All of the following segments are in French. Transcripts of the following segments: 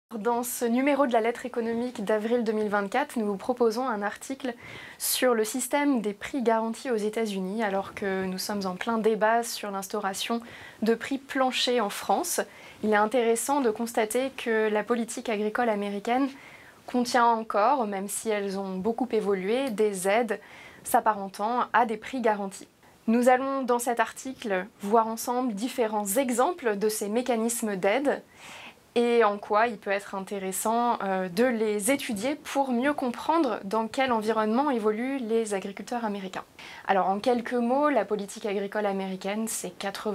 Dans ce numéro de la lettre économique d'avril 2024, nous vous proposons un article sur le système des prix garantis aux États-Unis, alors que nous sommes en plein débat sur l'instauration de prix planchers en France. Il est intéressant de constater que la politique agricole américaine contient encore, même si elles ont beaucoup évolué, des aides s'apparentant à des prix garantis. Nous allons dans cet article voir ensemble différents exemples de ces mécanismes d'aide et en quoi il peut être intéressant de les étudier pour mieux comprendre dans quel environnement évoluent les agriculteurs américains. Alors en quelques mots, la politique agricole américaine, c'est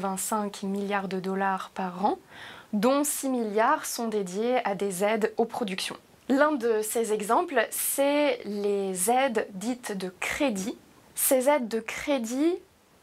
85 milliards de dollars par an, dont 6 milliards sont dédiés à des aides aux productions. L'un de ces exemples, c'est les aides dites de crédit. Ces aides de crédit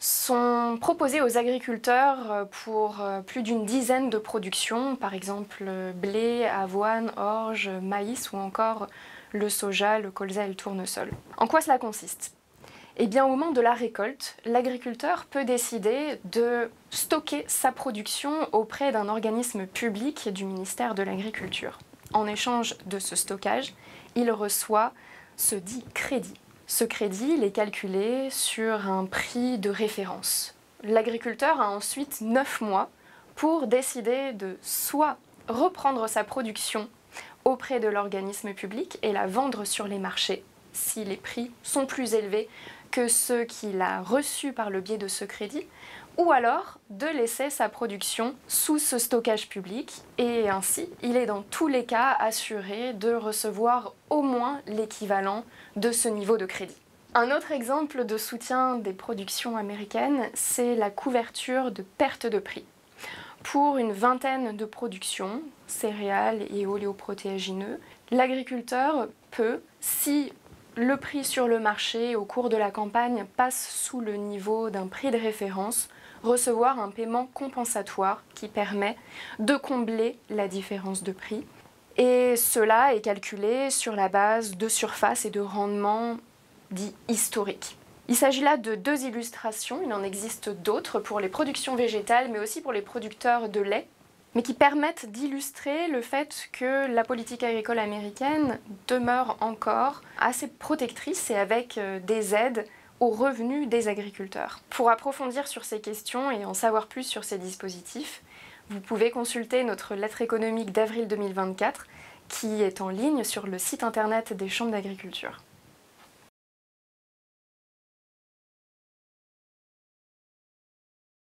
sont proposées aux agriculteurs pour plus d'une dizaine de productions, par exemple blé, avoine, orge, maïs ou encore le soja, le colza et le tournesol. En quoi cela consiste ? Eh bien, au moment de la récolte, l'agriculteur peut décider de stocker sa production auprès d'un organisme public du ministère de l'Agriculture. En échange de ce stockage, il reçoit ce dit crédit. Ce crédit, il est calculé sur un prix de référence. L'agriculteur a ensuite 9 mois pour décider de soit reprendre sa production auprès de l'organisme public et la vendre sur les marchés, si les prix sont plus élevés que ceux qu'il a reçus par le biais de ce crédit, ou alors de laisser sa production sous ce stockage public et ainsi il est dans tous les cas assuré de recevoir au moins l'équivalent de ce niveau de crédit. Un autre exemple de soutien des productions américaines, c'est la couverture de perte de prix. Pour une vingtaine de productions, céréales et oléoprotéagineux, l'agriculteur peut, si le prix sur le marché au cours de la campagne passe sous le niveau d'un prix de référence, recevoir un paiement compensatoire qui permet de combler la différence de prix. Et cela est calculé sur la base de surface et de rendement dits historiques. Il s'agit là de deux illustrations, il en existe d'autres pour les productions végétales mais aussi pour les producteurs de lait, mais qui permettent d'illustrer le fait que la politique agricole américaine demeure encore assez protectrice et avec des aides aux revenus des agriculteurs. Pour approfondir sur ces questions et en savoir plus sur ces dispositifs, vous pouvez consulter notre lettre économique d'avril 2024 qui est en ligne sur le site internet des chambres d'agriculture.